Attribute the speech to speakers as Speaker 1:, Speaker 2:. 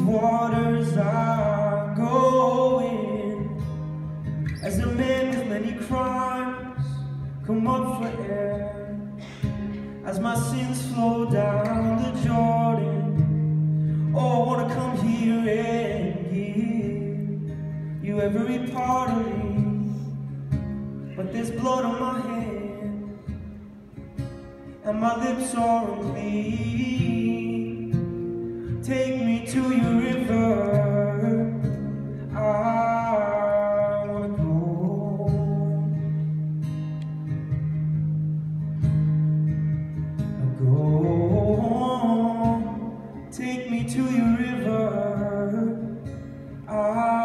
Speaker 1: waters are going, as a man with many crimes come up for air, as my sins flow down the Jordan. Oh, I wanna come here and give you every part of me, but there's blood on my hand and my lips are unclean. Take me to your river, I wanna go. Go, take me to your river,